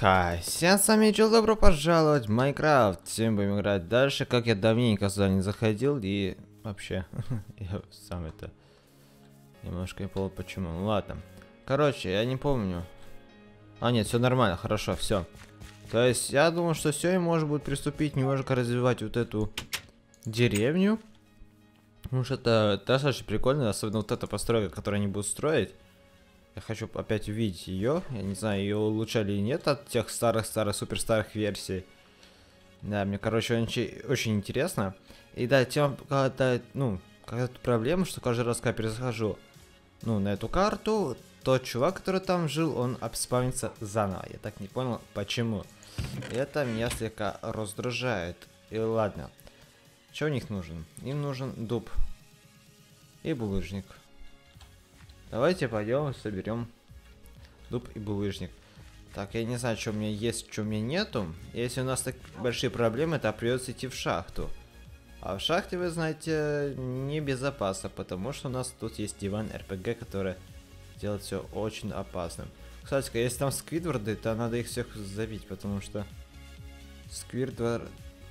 Хай, всем с вами Чел, добро пожаловать в Майнкрафт. Сегодня будем играть дальше, как я давненько сюда не заходил и вообще, я сам это немножко не понял почему. Ладно, короче, я не помню. А нет, все нормально, хорошо, все. То есть я думал, что сегодня можно будет приступить немножко развивать вот эту деревню. Потому что это достаточно прикольно, особенно вот эта постройка, которую они будут строить. Я хочу опять увидеть ее. Я не знаю, ее улучшали или нет от тех старых-старых, супер старых версий. Да, мне, короче, очень интересно. И да, тема, какая-то проблема, что каждый раз, когда перезахожу, на эту карту, тот чувак, который там жил, он обспавнится заново. Я так не понял, почему. И это меня слегка раздражает. И ладно. Что у них нужен? Им нужен дуб. И булыжник. Давайте пойдем соберем дуб и булыжник. Так, я не знаю, что у меня есть, что у меня нету. Если у нас так большие проблемы, то придется идти в шахту. А в шахте, вы знаете, небезопасно, потому что у нас тут есть диван РПГ, который делает все очень опасным. Кстати, если там сквидварды, то надо их всех забить, потому что сквидварды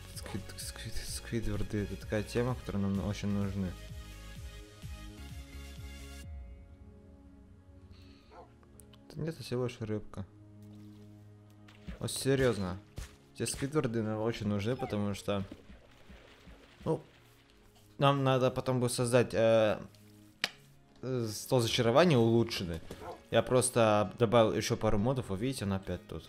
это такая тема, которая нам очень нужны. Нет, это всего лишь рыбка. Вот серьезно. Те сквидварды нам очень нужны, потому что... нам надо потом будет создать стол зачарования улучшенный. Я просто добавил еще пару модов, вы видите, он опять тут.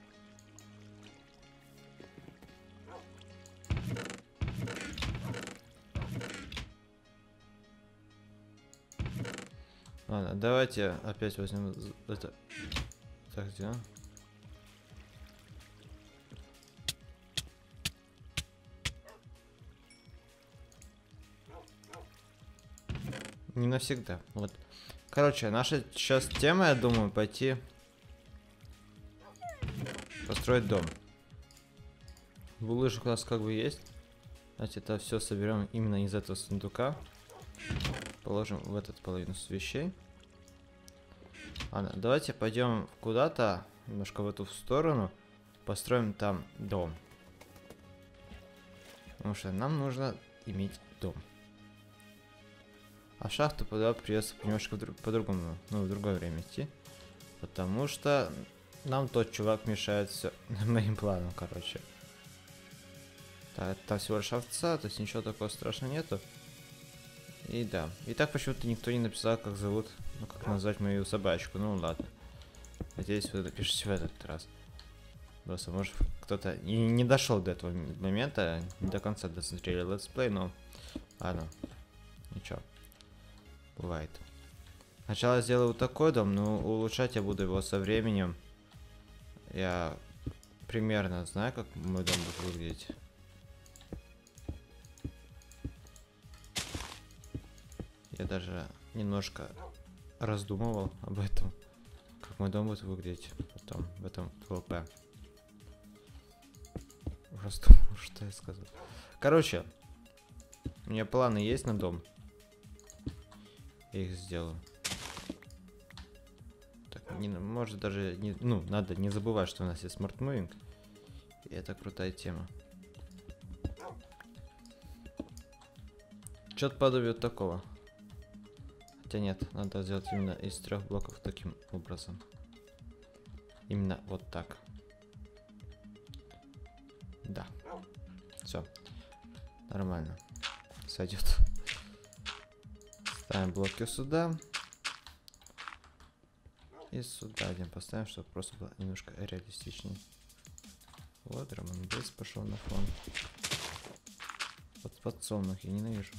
Ладно, давайте опять возьмем это. Так, где? Не навсегда. Вот. Короче, наша сейчас тема, я думаю, пойти построить дом. Булыжник у нас как бы есть. Давайте это все соберем именно из этого сундука. Положим в этот половину вещей. Ладно, давайте пойдем куда-то, немножко в эту сторону, построим там дом. Потому что нам нужно иметь дом. А шахту туда придется немножко по-другому, в другое время идти. Потому что нам тот чувак мешает все моим планам, короче. Так, там всего лишь овца, то есть ничего такого страшного нету. И да. И так почему-то никто не написал, как зовут, как назвать мою собачку. Ну ладно. Надеюсь, вы напишите в этот раз. Просто, может, кто-то не дошел до этого момента, не до конца досмотрели летсплей, но ладно. Ничего. Бывает. Сначала сделаю вот такой дом, но улучшать я буду его со временем. Я примерно знаю, как мой дом будет выглядеть. Я даже немножко раздумывал об этом, как мой дом будет выглядеть потом в этом ПВП. Просто, что я сказал. Короче, у меня планы есть на дом. Я их сделаю. Так, может даже не, надо не забывать, что у нас есть Smart Moving. И это крутая тема. Что-то подобие такого. Хотя нет, надо сделать именно из 3 блоков таким образом. Именно вот так. Да. Все. Нормально. Сойдет. Ставим блоки сюда. И сюда один поставим, чтобы просто было немножко реалистичнее. Вот, Роман Бейс пошел на фон. Вот подсолнух я ненавижу.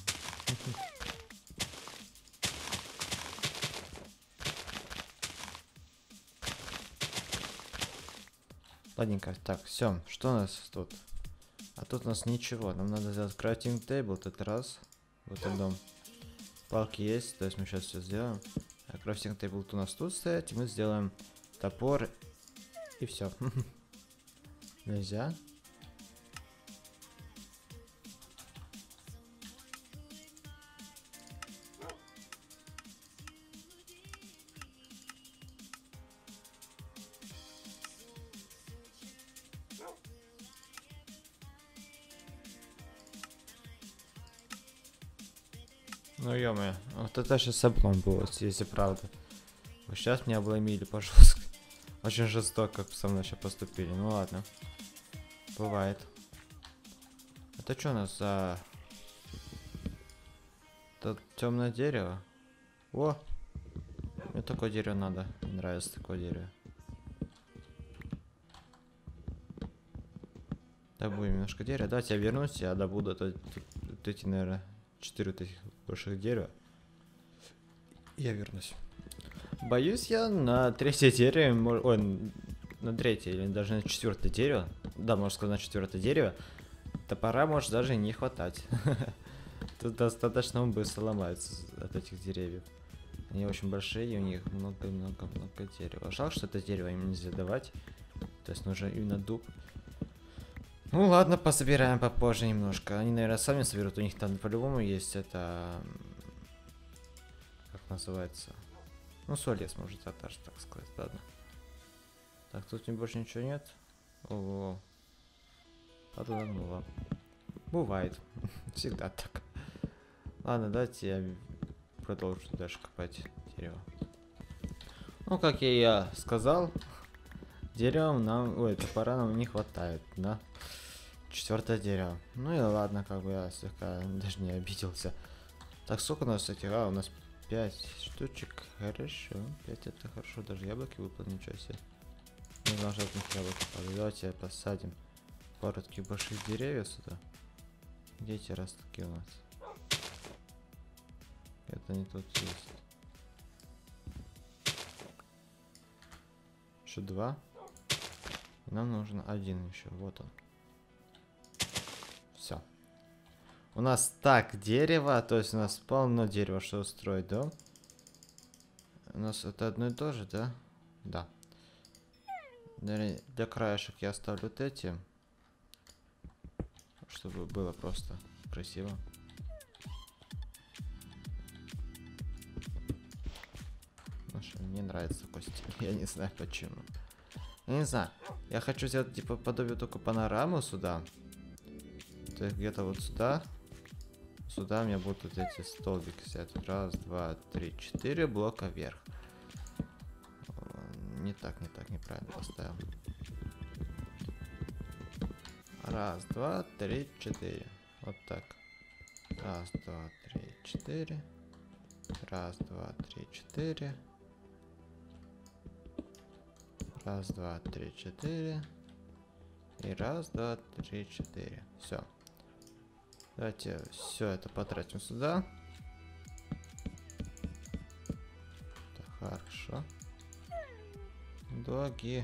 Ладненько, так, все, что у нас тут? А тут у нас ничего, нам надо сделать крафтинг тейбл, этот раз. Вот этот дом. Палки есть, то есть мы сейчас все сделаем. А крафтинг тейбл у нас тут стоит, и мы сделаем топор и все. Нельзя. Ну ё-моё, вот это сейчас облом было, если правда. Вот сейчас меня обломили по жестко. Очень жестоко со мной сейчас поступили. Ну ладно. Бывает. Это что у нас за... Это темное дерево? О! Мне такое дерево надо. Мне нравится такое дерево. Добудем немножко дерева. Давайте я вернусь, я добуду вот эти, наверное, 4 вот этих больших дерева. Я вернусь. Боюсь, я на третье дерево, ой, на третье или даже на четвертое дерево, да, можно сказать, на четвертое дерево, топора может даже не хватать. Тут достаточно быстро ломаются от этих деревьев. Они очень большие, и у них много-много-много дерева. Жалко, что это дерево им нельзя давать. То есть нужен именно дуб. Ну ладно, пособираем попозже немножко. Они, наверное, сами соберут. У них там по-любому есть это... Как называется? Ну, солез, может, так сказать. Ладно. Так, тут больше ничего нет. Ого. Подогнуло. Бывает. Всегда так. Ладно, давайте я продолжу дальше копать дерево. Ну, как я и сказал, деревом нам... Ой, топора нам не хватает, да? Четвертое дерево. Ну и ладно, как бы я слегка даже не обиделся. Так, сколько у нас этих? А, у нас 5 штучек. Хорошо. 5 это хорошо. Даже яблоки выпали, ничего себе. Не знал, что от них яблоки падают. Давайте посадим пару таких больших деревьев сюда. Где эти ростки у нас? Это не тут есть. Еще 2. Нам нужен 1 еще. Вот он. Все. У нас так дерево, то есть у нас полно дерева, чтобы строить дом. У нас это одно и то же, да? Да. Для краешек я оставлю вот эти, чтобы было просто красиво. Мне нравится такой стиль, я не знаю почему. Я не знаю, я хочу сделать типа подобие только панораму сюда. То есть где-то вот сюда. Сюда у меня будут вот эти столбики взять. Раз, два, три, 4 блока вверх. Не так, неправильно поставил. Раз, два, три, 4. Вот так. Раз, два, три, 4. Раз, два, три, 4. Раз, два, три, 4. И раз, два, три, 4. Все. Давайте все это потратим сюда. Так, хорошо. Доги.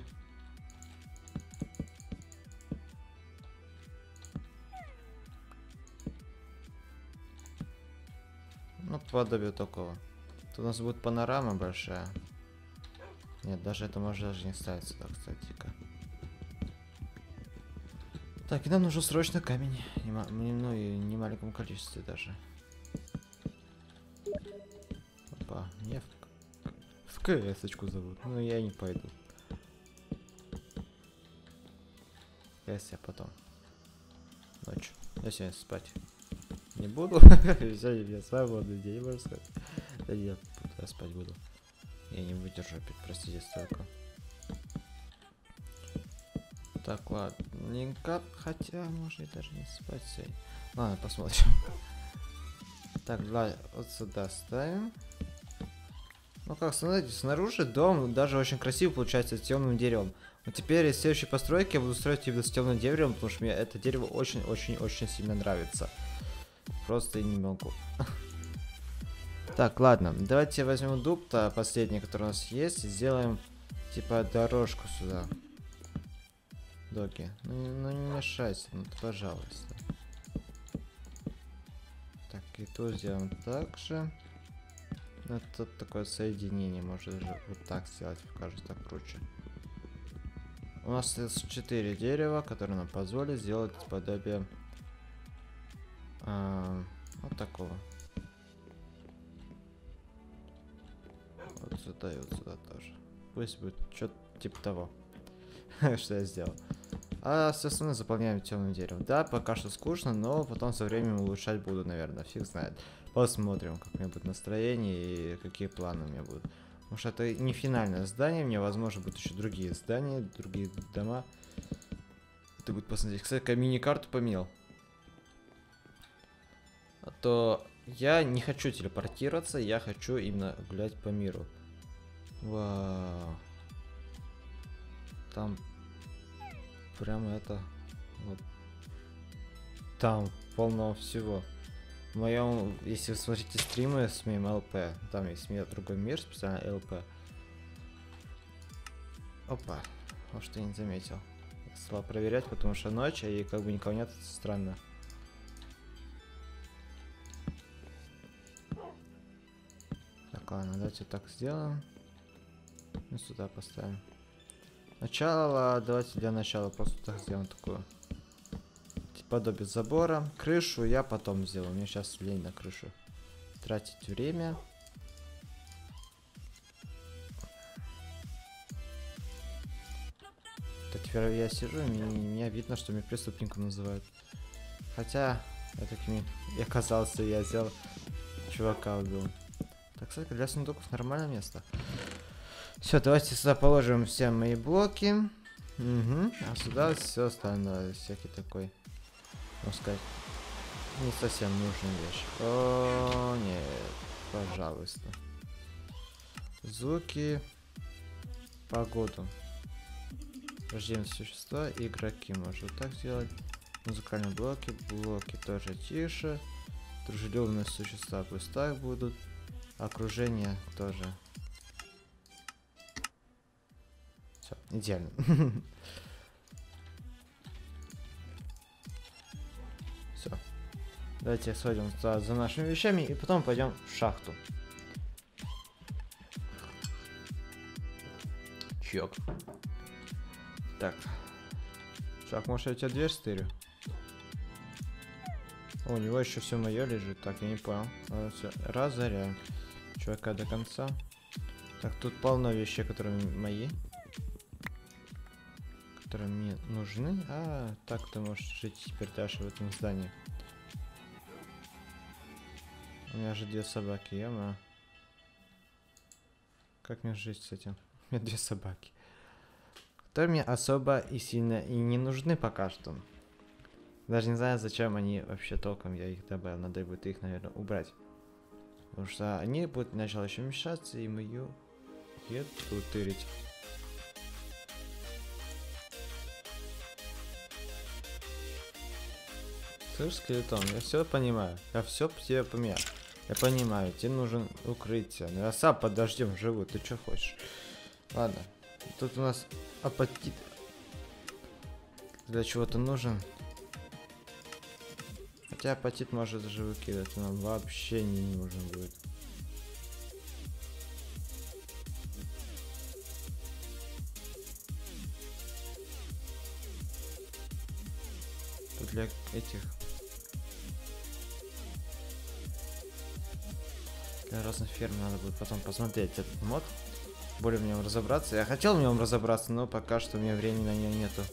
Ну, подобие такого. Тут у нас будет панорама большая. Нет, даже это можно даже не ставить сюда, кстати-ка. Так, и нам нужен срочно камень. Ну и не в маленьком количестве даже. Опа, мне в КС-очку зовут. Ну я не пойду. КС я потом. Ночью. Я сегодня спать не буду. Сегодня я свободный день, можно сказать. Да я спать буду. Я не выдержу опять, простите, столько. Так, ладненько. Хотя, может и даже не спать сегодня. Ладно, посмотрим. Так, давай вот сюда ставим. Ну как, смотрите, снаружи дом даже очень красиво получается с темным деревом. Но теперь из следующей постройки я буду строить именно с темным деревом, потому что мне это дерево очень-очень-очень сильно нравится. Просто не могу. Так, ладно, давайте возьмем дуб-то, последний, который у нас есть, и сделаем типа дорожку сюда. Доги, ну не мешайся, ну пожалуйста. Так, и тут сделаем так же. Ну, тут такое соединение, может даже вот так сделать, кажется, так круче. У нас есть 4 дерева, которые нам позволят сделать подобие вот такого. Вот сюда и вот сюда тоже. Пусть будет что-то типа того, что я сделал. А все остальное заполняем темным деревом. Да, пока что скучно, но потом со временем улучшать буду, наверное, фиг знает. Посмотрим, как у меня будет настроение и какие планы у меня будут. Потому что это не финальное здание, мне, возможно, будут еще другие здания, другие дома. Ты будет посмотреть. Кстати, мини-карту поменял. А то я не хочу телепортироваться, я хочу именно гулять по миру. Вау. Там прямо это вот там полно всего. В моем, если вы смотрите стримы с моим ЛП, там есть у меня другой мир, специально ЛП. Опа, вот что я не заметил. Я стал проверять, потому что ночь, и как бы никого нет, это странно. Так, ладно, давайте так сделаем. И сюда поставим. Начало, давайте для начала просто так сделаем такую. Подобие забора. Крышу я потом сделаю. Мне сейчас лень на крышу тратить время. Так, теперь я сижу, и меня видно, что меня преступником называют. Хотя, я такими и оказался, я взял чувака убил. Так, кстати, для сундуков нормальное место. Все, давайте сюда положим все мои блоки. Угу. А сюда все остальное, всякий такой, можно сказать, не совсем нужная вещь. О, нет, пожалуйста. Звуки, погоду, рождение существа, игроки. Можно вот так сделать. Музыкальные блоки, блоки тоже тише. Дружелюбные существа пусть так будут. Окружение тоже. Все, идеально. Все. Давайте сходим за нашими вещами и потом пойдем в шахту. Чёк. Так. Шах, может, я тебе дверь стырю? О, у него еще все мое лежит. Так, я не понял. Все, разоряем чувака до конца. Так, тут полно вещей, которые мои. Которые мне нужны. А, так ты можешь жить теперь дальше в этом здании. У меня же 2 собаки, яма. Как мне жить с этим? У меня 2 собаки. Которые мне особо и сильно и не нужны пока что. Даже не знаю, зачем они вообще толком, я их добавил. Надо будет их, наверное, убрать. Потому что они будут сначала еще мешаться и мою еду тырить. Слышь, скелетон, я все понимаю. Я все тебе поменял. Я понимаю, тебе нужен укрытие. Но я сам под дождем живу, ты что хочешь? Ладно. Тут у нас апатит. Для чего-то нужен. Хотя апатит может даже выкидывать, нам вообще не нужен будет. Тут для этих... Для разных ферм надо будет потом посмотреть этот мод. Более в нем разобраться. Я хотел в нем разобраться, но пока что у меня времени на нем нету.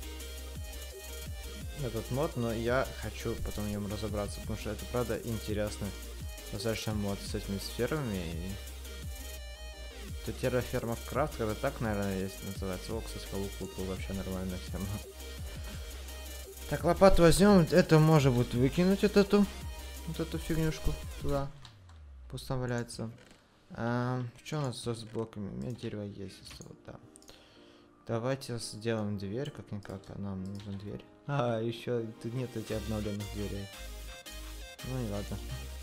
Этот мод, но я хочу потом в нем разобраться, потому что это правда интересный достаточно мод с этими сферами. И... Это терраферма крафт, когда так, наверное, есть называется. О, кстати, лук вообще нормальная тема. Так, лопату возьмем. Это можно будет выкинуть вот эту фигнюшку туда. Пусть там валяется. Что у нас с блоками? У меня дерево есть, вот, да. Давайте сделаем дверь, как-никак, нам нужна дверь. А, еще тут нет этих обновленных дверей. Ну и ладно.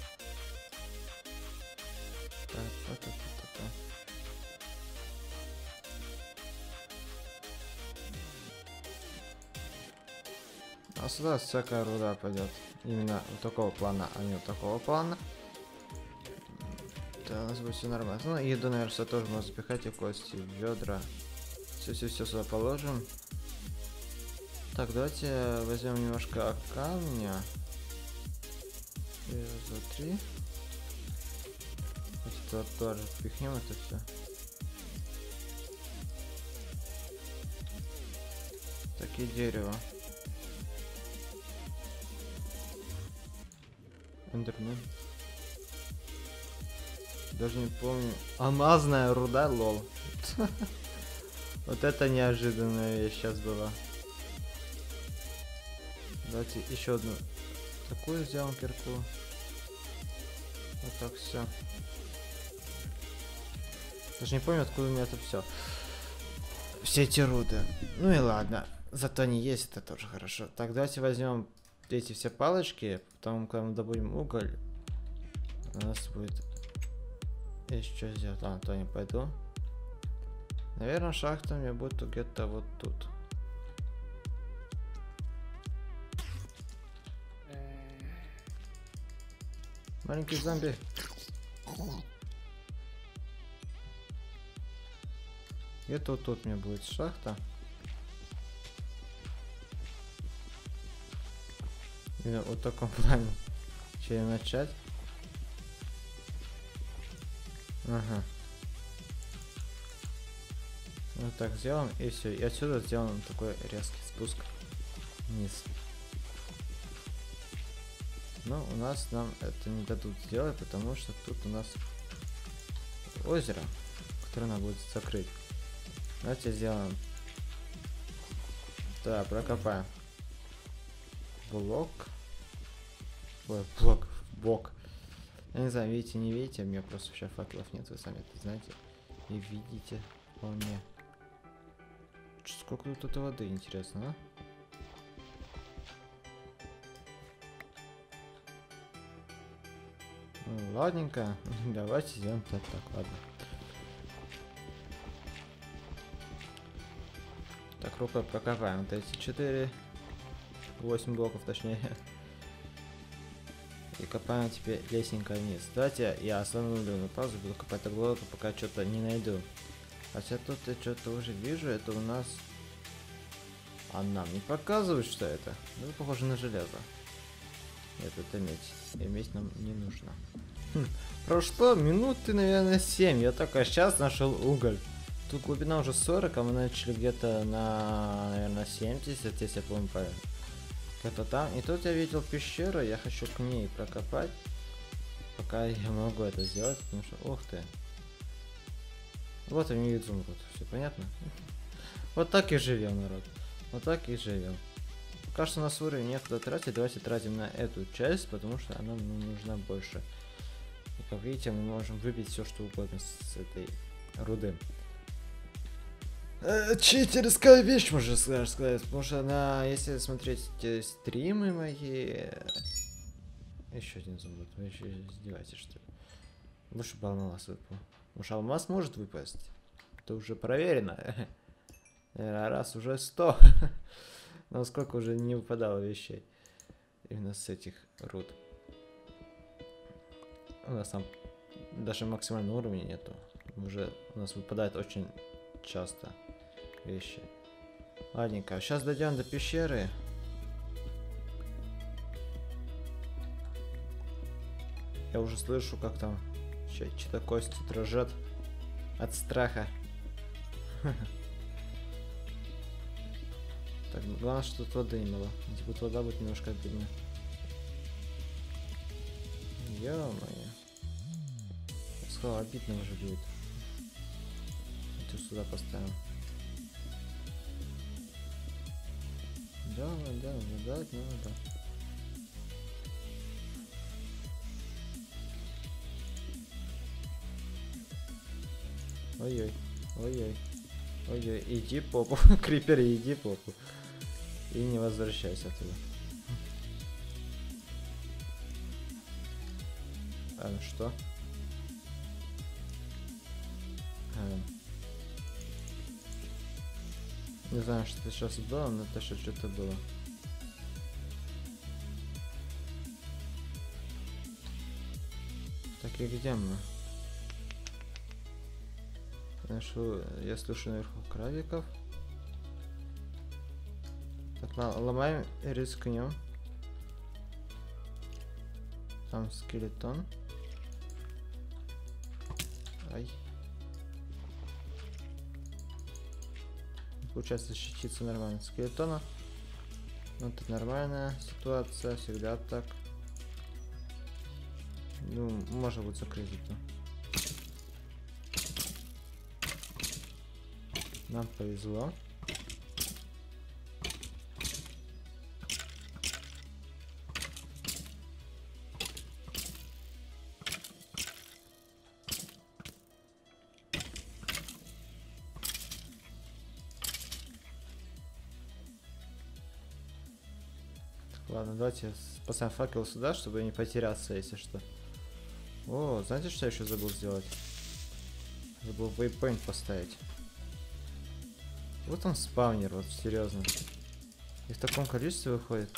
А сюда всякая руда пойдет. Именно вот такого плана, а не вот такого плана. Да, у нас будет все нормально. Ну, еду, наверное, сюда тоже можно запихать, и кости, ведра. Все сюда положим. Так, давайте возьмем немножко камня. 1, 2, 3. Это тоже впихнем это все. Такие дерево. Эндермен. Даже не помню. Алмазная руда, лол. Вот это неожиданная вещь сейчас была. Давайте еще одну такую сделаем кирку. Вот так все. Даже не помню, откуда у меня это все. Все эти руды. Ну и ладно. Зато они есть, это тоже хорошо. Так, давайте возьмем эти все палочки. Потом, когда мы добудем уголь, у нас будет... Есть что сделать. Ладно, то не пойду. Наверное, шахта у меня будет где-то вот тут. Маленький зомби. Где-то вот тут у меня будет шахта. Именно вот в таком плане. Чем начать? Ага. Вот так сделаем, и все. И отсюда сделаем такой резкий спуск вниз. Но у нас нам это не дадут сделать, потому что тут у нас озеро, которое надо будет закрыть. Давайте сделаем. Да, прокопаем. Блок. Ой, блок. Я не знаю, видите, не видите, у меня просто вообще факелов нет, вы сами это знаете. И видите вполне. Сколько тут воды, интересно, а? Ну, ладненько, давайте сделаем так, ладно. Так, рукой прокопаем вот эти 8 блоков точнее. И копаем теперь лесенько вниз. Давайте я остановлю на паузу, буду копать так долго, пока что-то не найду. Хотя тут я что-то уже вижу, это у нас... А нам не показывает, что это? Это похоже на железо. Нет, это медь. И медь нам не нужно. Прошло минуты, наверное, 7. Я только сейчас нашел уголь. Тут глубина уже 40, а мы начали где-то на, наверное, 70, если я помню правильно. Это там. И тут я видел пещеру, я хочу к ней прокопать. Пока я могу это сделать, потому что... Ух ты. Вот они изумруд. Все понятно? Вот так и живем, народ. Вот так и живем. Пока что у нас уровень некуда тратить. Давайте тратим на эту часть, потому что она нам нужна больше. И как видите, мы можем выбить все, что угодно с этой руды. Читерская вещь, можно сказать. Потому что она, если смотреть стримы мои... Еще один зуб. Вы еще издеваетесь, что ли? Лучше бы алмаз выпал. Потому что алмаз может выпасть. Это уже проверено. Раз уже 100. Но сколько уже не выпадало вещей. Именно с этих руд. У нас там даже максимального уровня нету. Уже у нас выпадает очень часто вещи. Ладненько, сейчас дойдем до пещеры. Я уже слышу, как там чьи-то кости дрожат от страха. Так, главное, что тут воды не было. Если будет вода, будет немножко обидно. Ё-моё. Я сказал, обидно уже будет. Давайте сюда поставим. Да. Ой-ой, иди попу. Крипер, иди попу. И не возвращайся оттуда. А, ну что? Не знаю, что сейчас было, но это что-то было. Так, и где мы? Я слышу наверху крабиков. Так, ломаем и рискнем. Там скелетон. Ай. получается защититься нормально. Скелетона. Ну, это нормальная ситуация, всегда так. Ну, можно будет закрыть это. Нам повезло. Ладно, давайте поставим факел сюда, чтобы не потеряться, если что. О, знаете, что я еще забыл сделать? Забыл waypoint поставить. Вот он спавнер, вот серьезно. И в таком количестве выходит-то.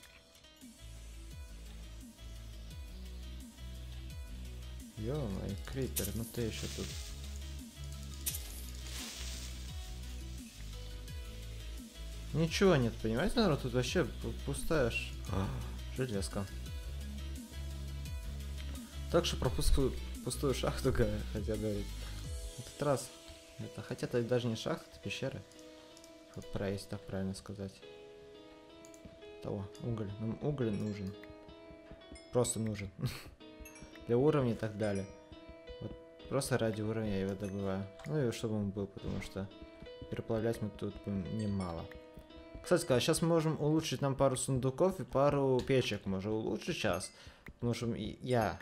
Ё-моё, крипер, ну ты еще тут. Ничего нет, понимаете, народ, тут вообще пустая железка. Так что про пустую шахту хотя говорить. Этот раз. Это, хотя это даже не шахта, это пещера. Вот про, если так правильно сказать. Того, уголь. Нам уголь нужен. Просто нужен. Для уровня и так далее. Вот просто ради уровня я его добываю. Ну и чтобы он был, потому что переплавлять мы тут будем немало. Кстати, сейчас мы можем улучшить нам пару сундуков и пару печек. Можем улучшить сейчас. Потому что я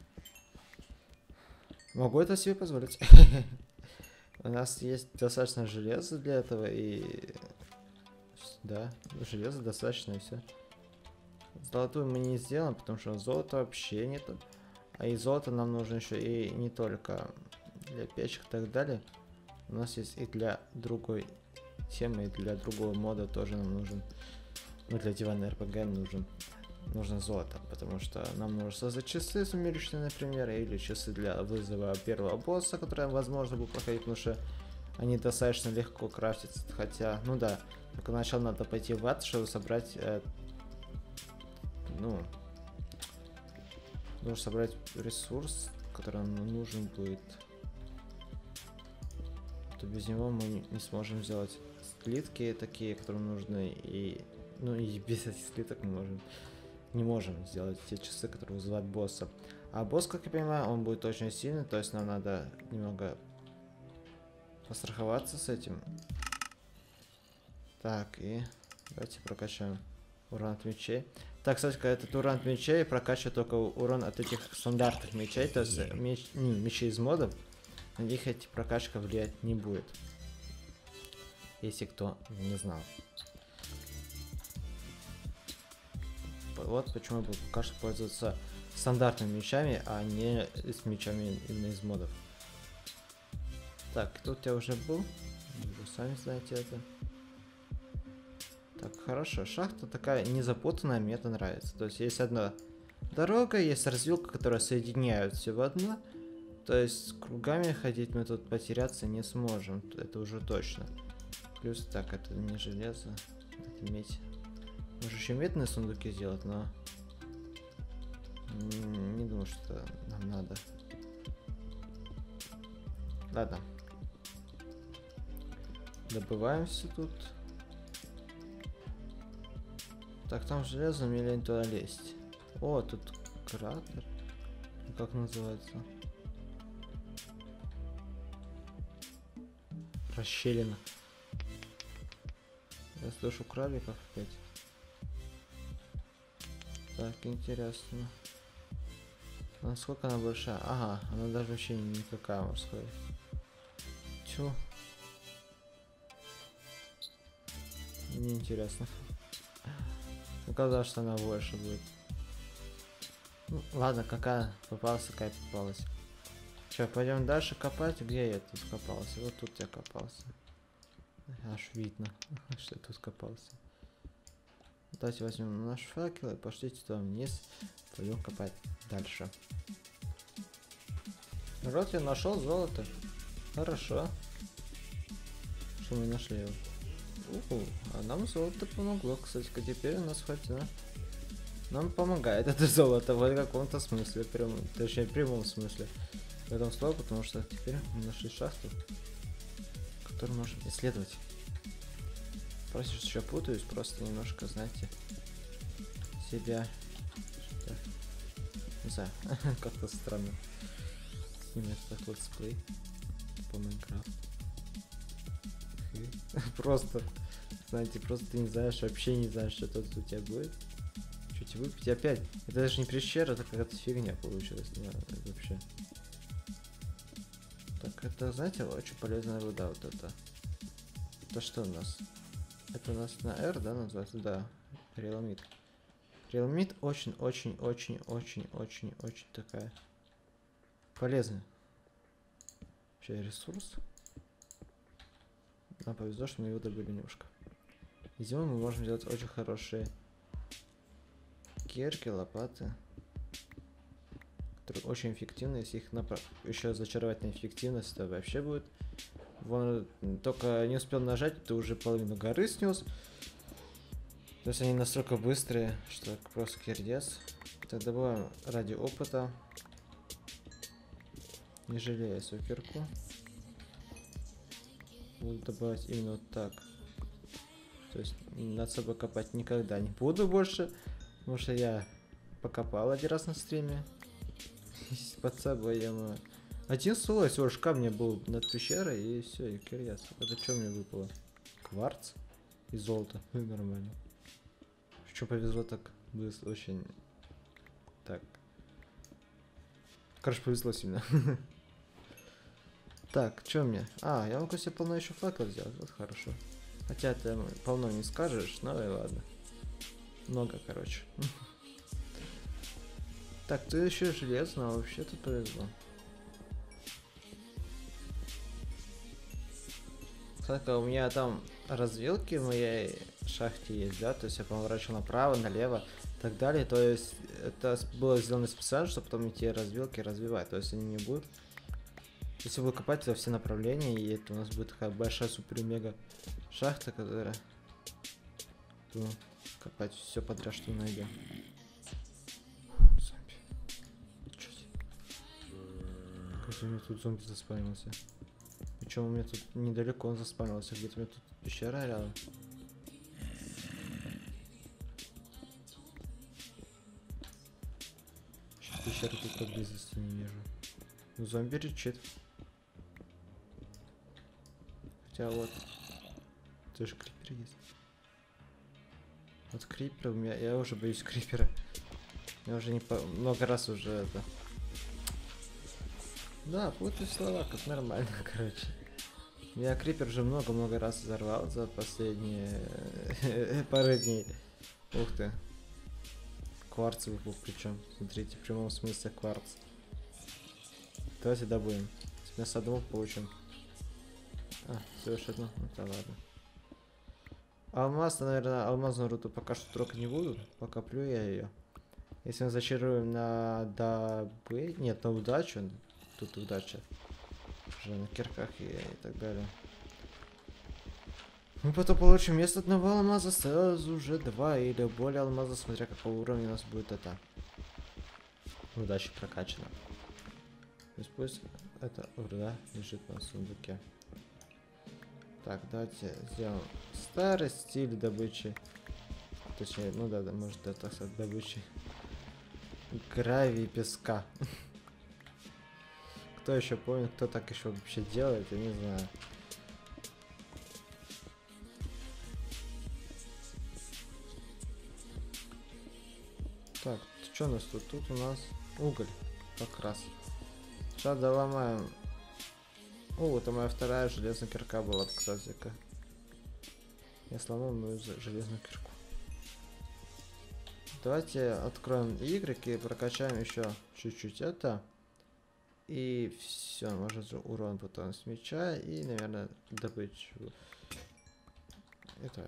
могу это себе позволить. У нас есть достаточно железа для этого и... Да, железа достаточно и все. Золотую мы не сделаем, потому что золото вообще нету. А и золото нам нужно еще и не только для печек и так далее. У нас есть и для другой темы, и для другого мода тоже нам нужен. Ну, для дивана РПГ нужно золото, потому что нам нужно создать часы сумеречные, например, или часы для вызова первого босса, который возможно будет проходить, потому что они достаточно легко крафтятся, хотя, ну да, только сначала надо пойти в ад, чтобы собрать, нужно собрать ресурс, который нам нужен будет, то без него мы не сможем сделать слитки такие, которые нужны, и, ну и без этих слиток мы не можем сделать те часы, которые вызывают босса. А босс, как я понимаю, он будет очень сильный, то есть нам надо немного постраховаться с этим. Так, и давайте прокачаем урон от мечей. Так, кстати, этот урон от мечей прокачивает только урон от этих стандартных мечей, то есть мечи из модов. На них эти прокачка влиять не будет. Если кто не знал. Вот почему я буду пока что пользоваться стандартными мечами, а не с мечами именно из модов. Так, тут я уже был. Вы сами знаете это. Так, хорошо. Шахта такая незапутанная, мне это нравится. То есть есть одна дорога, есть развилка, которая соединяют все в одно. То есть кругами ходить мы тут потеряться не сможем. Это уже точно. Плюс, так, это не железо, это медь. Можно еще медные сундуки сделать, но не думаю, что нам надо. Ладно. Добываем все тут. Так, там железо, мне лень туда лезть. О, тут кратер. Как называется? Расщелина. Я слышу крабиков опять. Так, интересно. Насколько она большая? Ага, она даже вообще никакая, можно сказать. Чё? Мне интересно. Оказалось, что она больше будет. Ну, ладно, какая попалась, такая попалась. Че, пойдем дальше копать? Где я тут копался? Вот тут я копался. Аж видно, что я тут копался. Давайте возьмем наш факел и пошлите туда вниз. Пойдем копать дальше. Вот я нашел золото. Хорошо. Что мы нашли его? А нам золото помогло, кстати, теперь у нас хватит. Нам помогает это золото в каком-то смысле, точнее в прямом смысле. В этом слова, потому что теперь мы нашли шахту, которую можем исследовать. Просто еще путаюсь, просто немножко, знаете, себя... Не знаю, как-то странно. Снимать так летсплей по Майнкрафту. Просто, знаете, просто ты не знаешь, вообще не знаешь, что тут у тебя будет. Что тебе выпить опять? Это даже не пещера, это какая-то фигня получилась. Не, вообще. Так, это, знаете, очень полезная вода вот это. Это что у нас? Это у нас на R, да, называется? Да. Реалмит. Реалмит очень-очень-очень-очень-очень такая полезная. Вообще ресурс. Нам повезло, что мы его добыли немножко. И зимой мы можем делать очень хорошие кирки, лопаты. Которые очень эффективны, если их еще зачаровать на эффективность, то вообще будет. Вон, только не успел нажать, ты уже половину горы снес. То есть они настолько быстрые, что просто кирдец. Так, добавим ради опыта. Не жалея свою кирку. Буду добавить именно вот так. То есть над собой копать никогда не буду больше. Потому что я покопал один раз на стриме. Под собой я мою. Один слой всего лишь камня был над пещерой, и все, и кирдец. Это что мне выпало? Кварц и золото. Нормально. Что повезло так быстро, очень... Так. Короче, повезло сильно. Так, что мне? А, я могу себе полно еще флаков взять, вот хорошо. Хотя это полно не скажешь, но и ладно. Много, короче. Так, ты еще железно, а вообще тут повезло. Так, а у меня там развилки в моей шахте есть, да? То есть я поворачивал направо, налево и так далее. То есть это было сделано специально, чтобы потом эти развилки развивать. То есть они не будут... Если буду копать во все направления, и это у нас будет такая большая супер-мега шахта, которая... Буду копать все подряд, что найдем. Зомби. Чё у меня тут зомби заспавнился? Причем у меня тут недалеко он заспавнился, где-то у меня тут пещера рядом. Сейчас пещеры тут поблизости не вижу. Ну, зомби речит. Хотя вот. Тоже крипер есть. Вот крипер у меня. Я уже боюсь крипера. Я уже не много раз уже это. Да, путаю слова, как нормально, короче. Я крипер уже много-много раз взорвал за последние пару дней. Ух ты. Кварц выпал причем. Смотрите, в прямом смысле кварц. Давайте добудем. Сегодня с одного получим. А, всего лишь одно? Ну да ладно. Алмаз, наверное, алмазную руду пока что трогать не буду. Покоплю я ее. Если мы зачаруем на добы... Нет, на удачу. Тут удача. Уже на кирках и так далее. Мы потом получим вместо одного алмаза сразу уже 2 или более алмаза, смотря какого уровня у нас будет это. Удача прокачана. То есть пусть эта руда лежит на сундуке. Так, давайте сделаем старый стиль добычи. Точнее, ну да, может, да, так сказать, добычи гравий песка. Кто еще помнит, кто так еще вообще делает, я не знаю. Так, что у нас тут? Тут у нас уголь, как раз. Сейчас доломаем. О, это моя вторая железная кирка была, кстати-ка. Я сломал мою железную кирку. Давайте откроем Y и прокачаем еще чуть-чуть это. И все, может урон потом с меча и, наверное, добыть это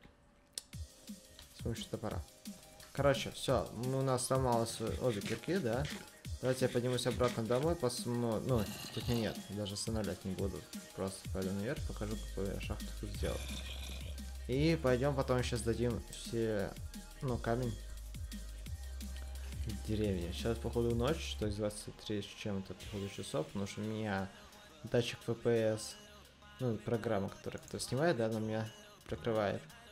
с помощью топора. Короче, все, у нас сломалось обе кирки, да? Давайте я поднимусь обратно домой, посмотрим. Ну, тут нет, даже останавливать не буду. Просто пойду наверх, покажу, какую я шахту тут сделал. И пойдем потом сейчас дадим все, ну, камень. Деревья. Сейчас, походу, ночь, то есть 23 с чем-то, походу, часов, потому что у меня датчик FPS, ну, программа, которая кто снимает, да, она меня прикрывает.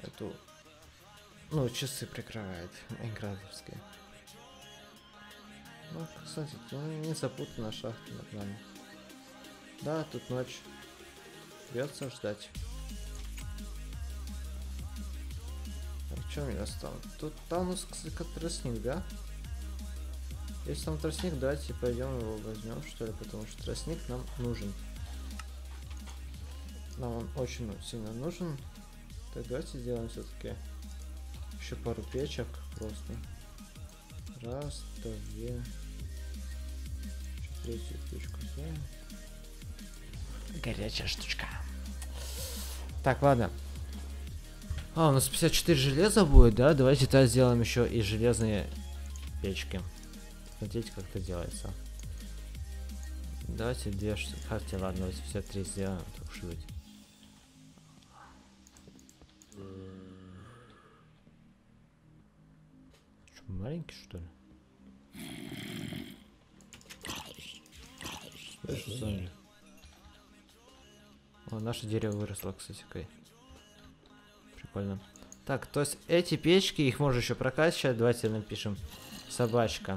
эту... Ну, часы прикрывает, майнкрафтовские. Ну, кстати, не запутана шахта, нормально. Да, тут ночь. Придется ждать. А что меня осталось? Тут там у нас, кстати, как тростник, да? Если там тростник, давайте пойдем его возьмем, что ли, потому что тростник нам нужен. Нам он очень сильно нужен. Так, давайте сделаем все-таки еще пару печек просто. Раз, две. Третью печку сделаем. Горячая штучка. Так, ладно. А, у нас 54 железа будет, да? Давайте тогда сделаем еще и железные печки. Смотрите, как это делается. Давайте две штуки. Хотя, ладно, давайте все три сделаем. Так уж и быть. Что, маленький, что ли? О, наше дерево выросло, кстати, какой. Прикольно. Так, то есть эти печки, их можно еще прокачать. Давайте напишем собачка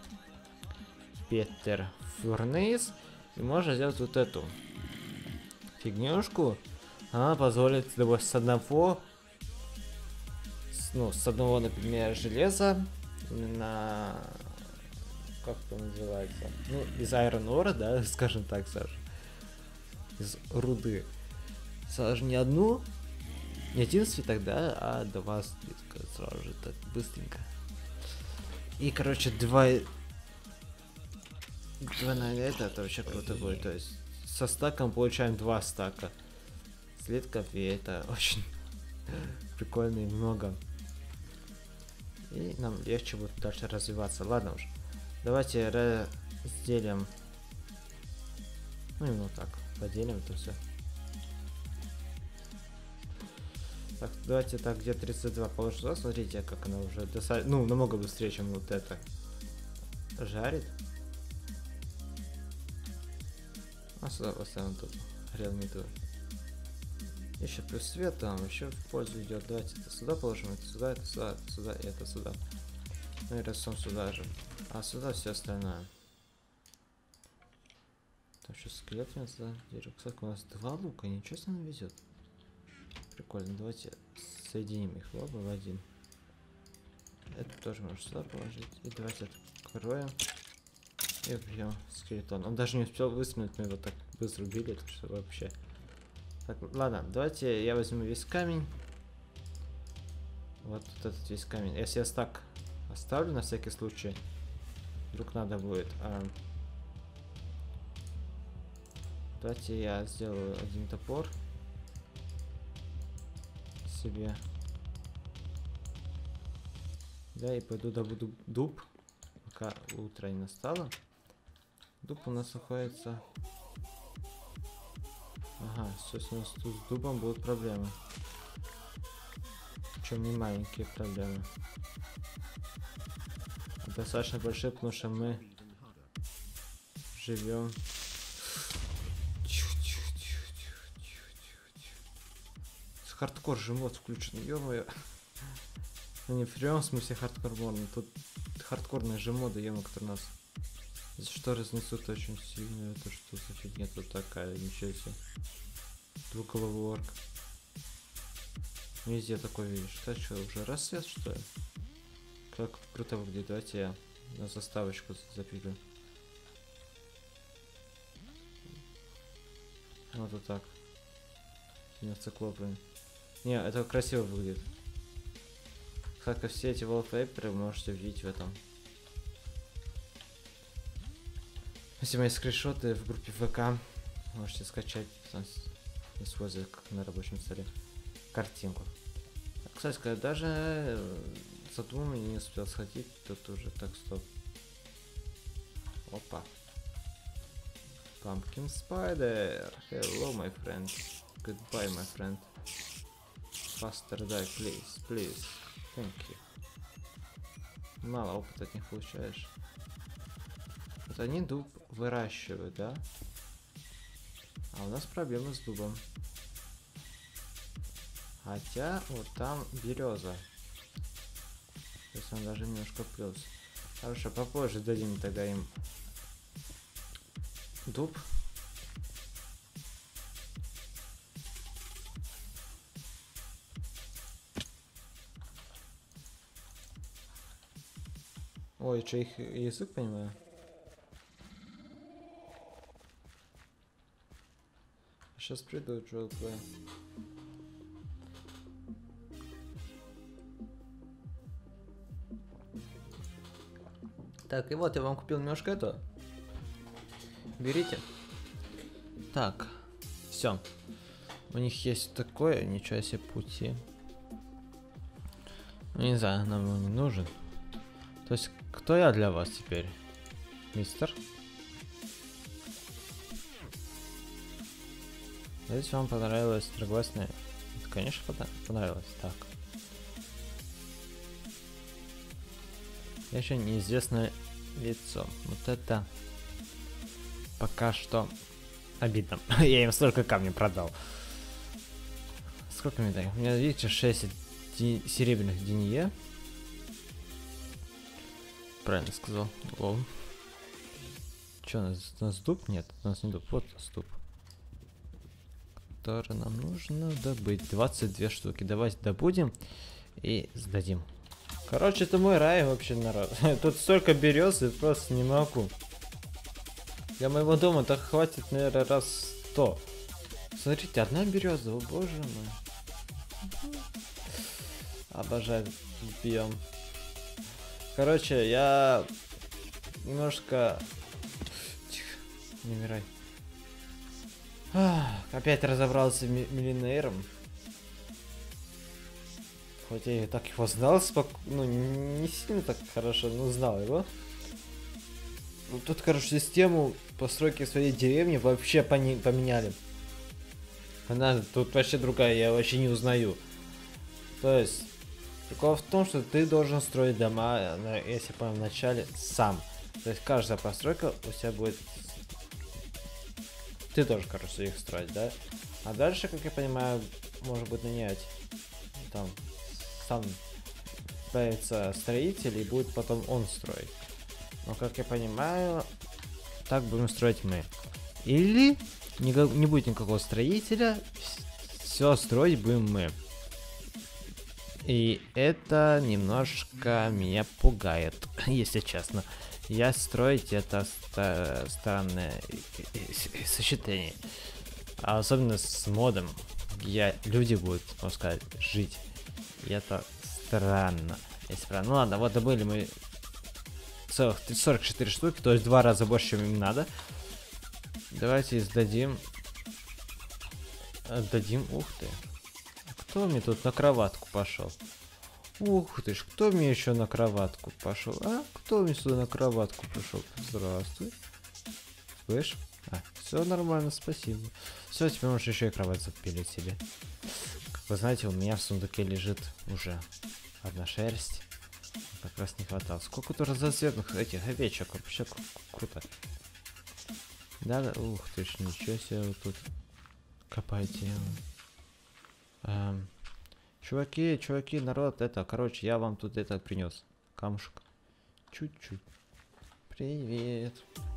Петер Фурнейс. И можно сделать вот эту фигнюшку. Она позволит с одного, с одного, например, железа на... Как это называется? Ну, из Iron Ore, да, скажем так, Саша. Из руды. Сразу не одну, не один свиток, да, а два свитка сразу же, так быстренько. И, короче, два на это вообще круто будет. То есть со стаком получаем 2 стака слитков, и это очень прикольно и много. И нам легче будет дальше развиваться. Ладно уж. Давайте разделим. Ну, именно так. Поделим это все. Так, давайте так, где 32 положу. Смотрите, как она уже достаточно, ну, намного быстрее, чем вот это жарит. А сюда поставим тут грелмиту. Еще плюс свет там, еще в пользу идет. Давайте это сюда положим, это сюда, это сюда, это сюда и это сюда. Ну и рисуем сюда же. А сюда все остальное. Там сейчас скелет у нас, да? Кстати, у нас 2 лука, ничего себе везет. Прикольно, давайте соединим их оба в один. Это тоже можно сюда положить. И давайте откроем. И убьем скелетон. Он даже не успел выстрелить, мы его так быстро убили, это что вообще. Так, ладно, давайте я возьму весь камень. Вот этот весь камень. Если я стак оставлю на всякий случай, вдруг надо будет. Давайте я сделаю один топор себе. Да, и пойду добуду дуб, пока утро не настало. Дуб у нас находится... Ага, сейчас у нас тут с дубом будут проблемы. Причем не маленькие проблемы. Достаточно большие, потому что мы живем. Хардкор же мод включен, ё-моё. Ну не в прямом смысле хардкор мод, но тут хардкорные же моды, ё-моё, которые нас за что разнесут очень сильно. Это что за фигня тут такая, ничего себе. Двуголовый орк. Везде такой видишь. Так что, уже рассвет, что ли? Как круто выглядит. Давайте я на заставочку запилю. Вот так. Не циклопы. Не, это красиво выглядит. Как и все эти wallpaper можете видеть в этом. Если мои скриншоты в группе ВК, можете скачать, используя как на рабочем столе картинку. Кстати сказать, даже за двумя не успел сходить, тут уже так стоп. Опа. Pumpkin Spider. Hello, my friend. Goodbye, my friend. Faster die, please, please. Thank you. Мало опыта от них получаешь. Вот они дуб выращивают, да? А у нас проблемы с дубом. Хотя вот там береза. То есть он даже немножко плюс. Хорошо, попозже дадим тогда им дуб. Ой, что их язык понимаю? Сейчас приду, желтые. Так, и вот я вам купил немножко этого. Берите. Так, все. У них есть такое, ничего себе пути. Ну, не знаю, нам он не нужен. То есть, кто я для вас теперь? Мистер? Если вам понравилось трегласное... Конечно, понравилось. Так. Еще неизвестное лицо. Вот это... Пока что... Обидно. Я им столько камней продал. Сколько мне дают? У меня, видите, 6 серебряных денье. Правильно сказал. Лол. Че, у нас дуб? Нет, у нас не дуб. Вот у нас дуб. Который нам нужно добыть. 22 штуки. Давайте добудем и сдадим. Короче, это мой рай вообще, народ. Тут столько берез, просто не могу. Для моего дома так хватит, наверное, раз 100. Смотрите, одна береза, о боже мой. Обожаю биом. Короче, я немножко... Тихо, не умирай. Опять разобрался миллионером. Хоть я и так его знал, ну не сильно так хорошо, но знал его. Ну, тут, короче, систему постройки своей деревни вообще поменяли. Она тут вообще другая, я вообще не узнаю. То есть, прикол в том, что ты должен строить дома, если понял, в начале сам. То есть каждая постройка у тебя будет... Ты должен, короче, их строить, да? А дальше, как я понимаю, может быть менять. Там сам появится строитель и будет потом он строить. Но, как я понимаю, так будем строить мы. Или не будет никакого строителя, все строить будем мы. И это немножко меня пугает, если честно. Я строить это странное сочетание. А особенно с модом, где люди будут, можно сказать, жить. И это странно. Если правильно. Ну ладно, вот добыли мы целых 44 штуки, то есть в 2 раза больше, чем им надо. Давайте сдадим. Отдадим. Ух ты. Кто мне тут на кроватку пошел? Ух ты ж, кто мне еще на кроватку пошел? А? Кто мне сюда на кроватку пошел? Здравствуй. Слышь? Все нормально, спасибо. Все, теперь можешь еще и кровать запилить себе. Как вы знаете, у меня в сундуке лежит уже одна шерсть. Как раз не хватало. Сколько тут разноцветных этих овечек. Вообще круто. Да, ух ты ж, ничего себе вы тут копаете. Чуваки, народ, это, короче, я вам тут это принес. Камушек. Чуть-чуть. Привет.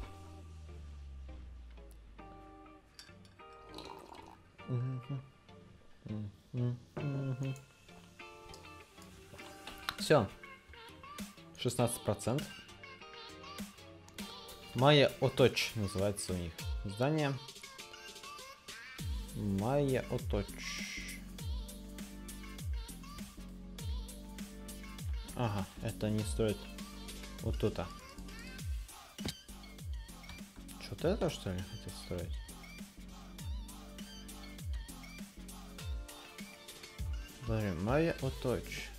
Все. 16%. Майя Оточ называется у них. Здание. Майя Оточ. Ага, это не стоит вот тут. Что-то это, что ли, хотят строить? Смотри, Майя Оточ.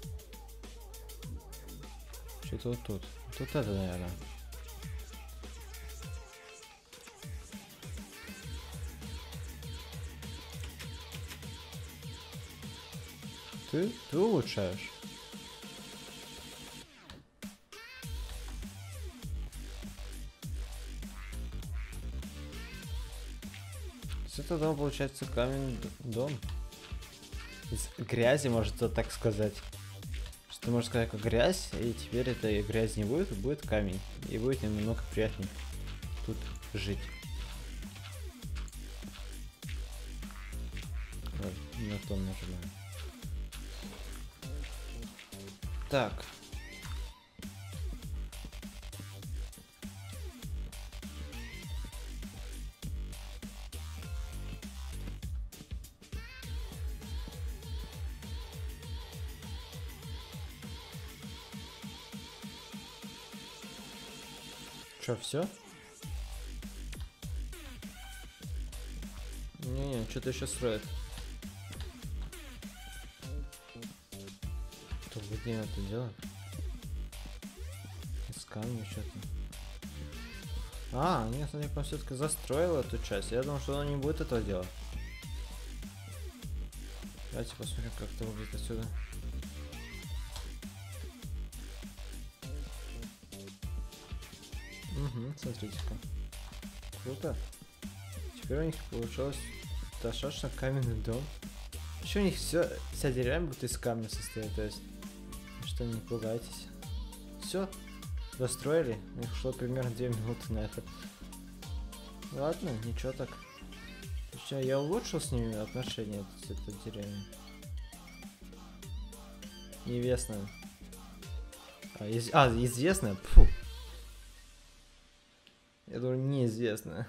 Что-то вот тут. Тут это, наверное. Ты улучшаешь. Это дом, получается, каменный дом. из грязи, можно так сказать. Что можно сказать, как грязь, и теперь этой грязи не будет, будет камень. И будет немного приятнее тут жить. Вот, на то нажимаем. Так. Чё, все? Не, что-то еще строит. Кто будет не это делать? Из камня что-то. А, нет, смотри, он все-таки застроил эту часть. Я думал, что он не будет этого делать. Давайте посмотрим, как это выглядит отсюда. Угу, смотрите-ка. Круто. Теперь у них получилось достаточно каменный дом. Еще у них вся деревня будет из камня состоит, то есть что не пугайтесь. Все, достроили. У них шло примерно 2 минуты на это. Ладно, ничего так. Точнее, я улучшил с ними отношения с этой деревней. Невестная. Известная? Фу. Я думаю, неизвестная.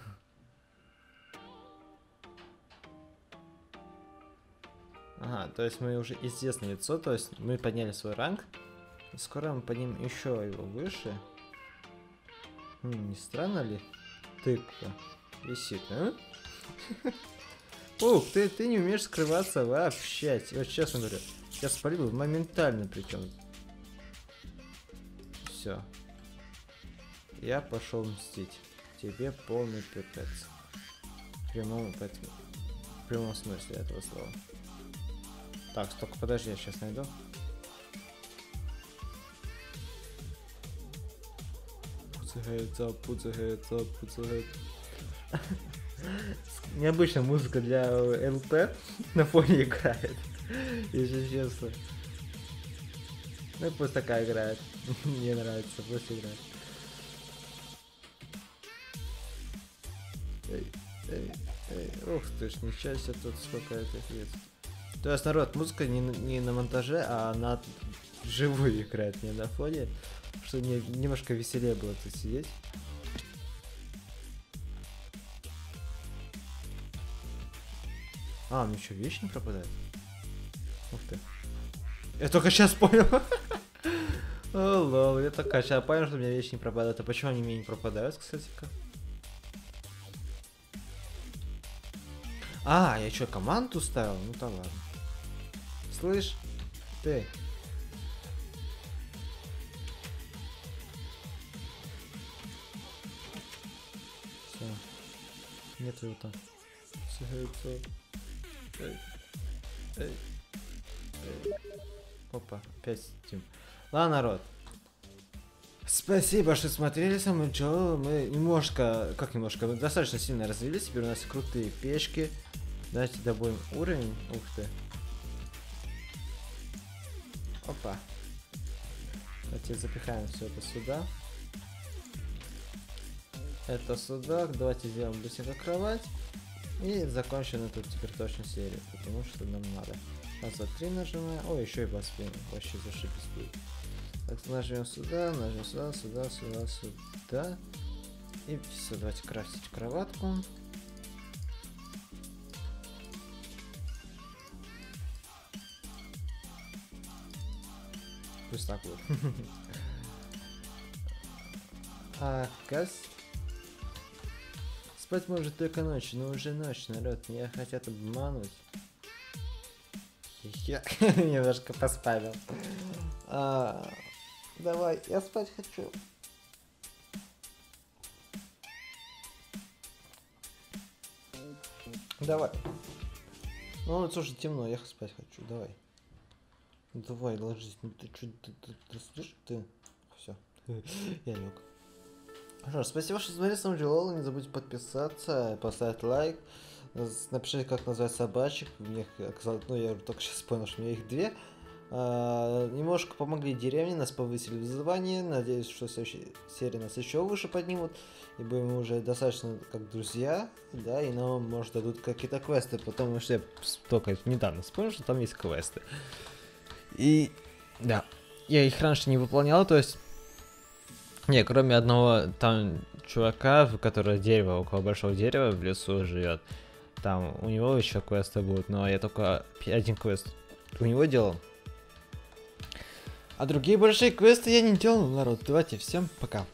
Ага, то есть мы уже известное лицо, то есть мы подняли свой ранг. И скоро мы поднимем еще его выше. Не странно ли? Тыква висит, а? Ух, ты не умеешь скрываться вообще. Вот честно говорю, я спалил моментально причем. Все. Я пошел мстить. Тебе полный пипец. В прямом смысле этого слова. Так, только подожди, я сейчас найду. Пуцегается. Необычная музыка для ЛП на фоне играет. Если честно. Ну и пусть такая играет. Мне нравится, пусть играет. Эй. Ух ты ж, ничего себе, тут сколько этих есть. То есть, народ, музыка не на монтаже, а на живую играет, не на фоне. Чтобы мне немножко веселее было тут сидеть. А, мне еще вещи не пропадают? Ух ты. Я только сейчас понял. О, лол, я только сейчас понял, что у меня вещи не пропадают. А почему они мне не пропадают, кстати-ка? А, я что, команду ставил? Ну да ладно. Слышь, ты. Все. Нет его там. Эй. Опа, опять Steam. Ладно, народ. Спасибо, что смотрели со мной. Мы немножко, мы достаточно сильно развились. Теперь у нас крутые печки. Давайте добавим уровень. Ух ты. Опа. Давайте запихаем все это сюда. Это сюда. Давайте сделаем быстренько кровать. И закончим эту теперь точно серию. Потому что нам надо. Раз, два, три нажимаем. О, еще и поспеем. Вообще зашибись будет. Так, нажмем сюда, сюда. И все, давайте крафтить кроватку. Пусть так будет. Спать может только ночью, но уже ночь, народ. Меня хотят обмануть. Я немножко поспамил. Давай, я спать хочу. Давай. Ну, вот слушай, темно, я спать хочу, давай. Давай, ложись. Ну ты что, ты слышишь, ты? Все, я лег. Хорошо, спасибо, что смотрели, с вами Лол. Не забудьте подписаться, поставить лайк. Напишите, как назвать собачек. У них оказалось, ну я только сейчас понял, что у меня их две. Немножко помогли деревне, нас повысили в звании. Надеюсь, что в следующей серии нас еще выше поднимут. И будем уже достаточно как друзья. Да, и нам, может, дадут какие-то квесты. Потому что я только недавно вспомнил, что там есть квесты. И да, я их раньше не выполнял, то есть... Не, кроме одного там чувака, который дерево, около большого дерева в лесу живет. Там у него еще квесты будут, но я только один квест у него делал. А другие большие квесты я не делал, народ. Давайте, всем пока.